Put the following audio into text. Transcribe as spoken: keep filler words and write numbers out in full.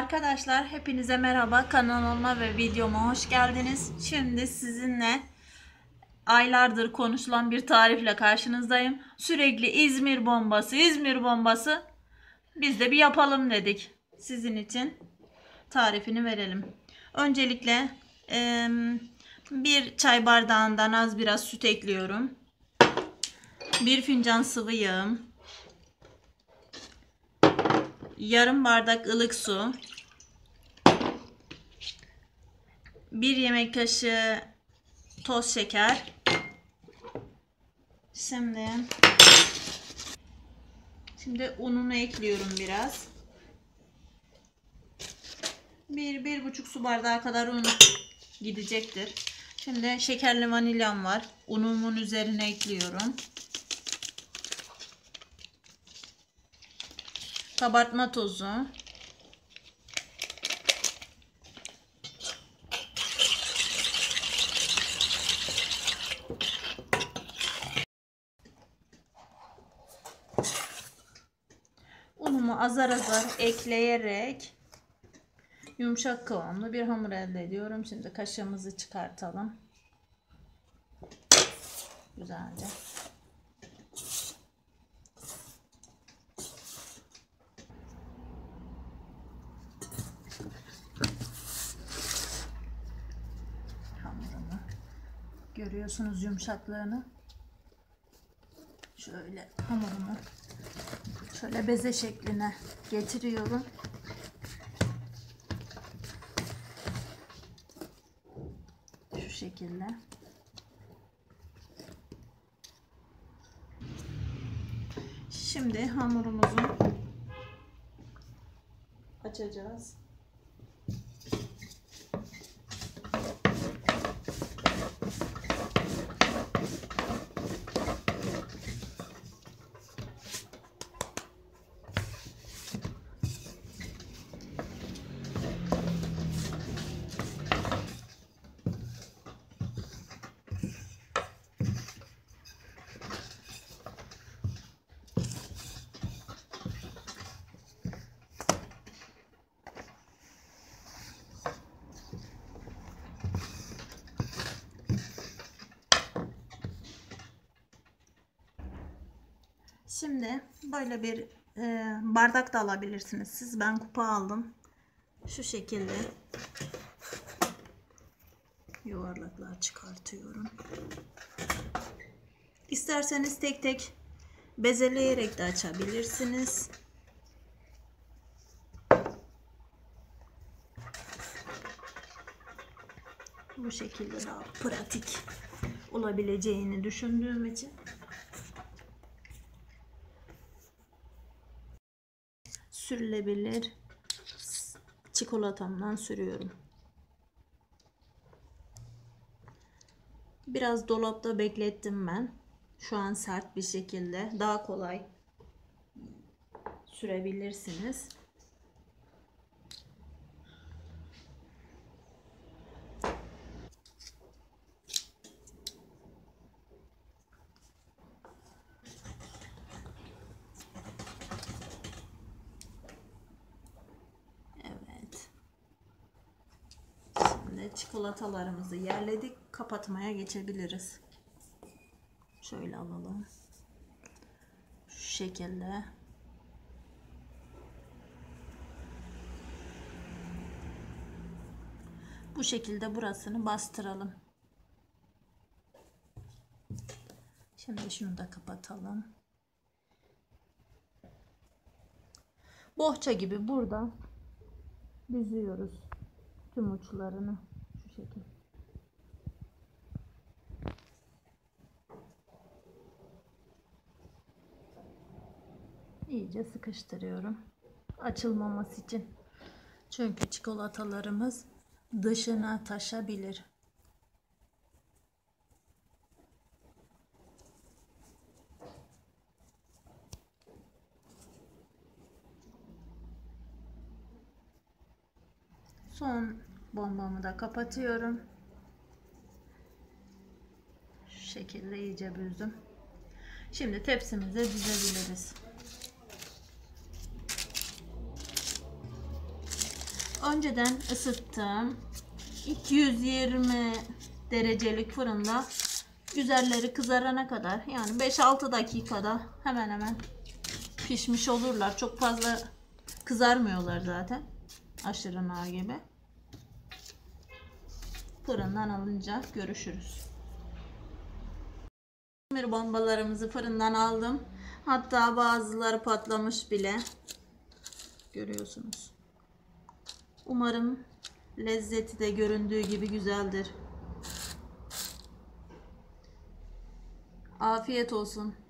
Arkadaşlar hepinize merhaba, kanalıma ve videoma hoş geldiniz. Şimdi sizinle aylardır konuşulan bir tarifle karşınızdayım. Sürekli İzmir bombası, İzmir bombası. Biz de bir yapalım dedik. Sizin için tarifini verelim. Öncelikle e, bir çay bardağından az biraz süt ekliyorum. Bir fincan sıvı yağım. Yarım bardak ılık su. Bir yemek kaşığı toz şeker. Şimdi Şimdi ununu ekliyorum biraz. Bir, bir buçuk su bardağı kadar un gidecektir. Şimdi şekerli vanilyam var. Unumun üzerine ekliyorum. Kabartma tozu. Unumu azar azar ekleyerek yumuşak kıvamlı bir hamur elde ediyorum. Şimdi kaşığımızı çıkartalım. Güzelce. Hamurumu görüyorsunuz, yumuşaklığını. Şöyle hamurumu şöyle beze şekline getiriyorum. Şu şekilde. Şimdi hamurumuzu açacağız. Şimdi böyle bir e, bardak da alabilirsiniz siz. Ben kupa aldım. Şu şekilde yuvarlaklar çıkartıyorum. İsterseniz tek tek bezeleyerek de açabilirsiniz. Bu şekilde daha pratik olabileceğini düşündüğüm için sürülebilir çikolatamdan sürüyorum. Biraz dolapta beklettim ben. Şu an sert bir şekilde, daha kolay sürebilirsiniz. Çikolatalarımızı yerledik. Kapatmaya geçebiliriz. Şöyle alalım. Şu şekilde. Bu şekilde burasını bastıralım. Şimdi şunu da kapatalım. Bohça gibi burada büzüyoruz tüm uçlarını. Şu şekilde. İyice sıkıştırıyorum. Açılmaması için. Çünkü çikolatalarımız dışına taşabilir. Son bombamı da kapatıyorum. Şu şekilde iyice büzdüm. Şimdi tepsimize dizebiliriz. Önceden ısıttım. iki yüz yirmi derecelik fırında üzerleri kızarana kadar, yani beş altı dakikada hemen hemen pişmiş olurlar. Çok fazla kızarmıyorlar zaten. Aşırı nar gibi. Fırından alınca görüşürüz. İzmir bombalarımızı fırından aldım. Hatta bazıları patlamış bile. Görüyorsunuz. Umarım lezzeti de göründüğü gibi güzeldir. Afiyet olsun.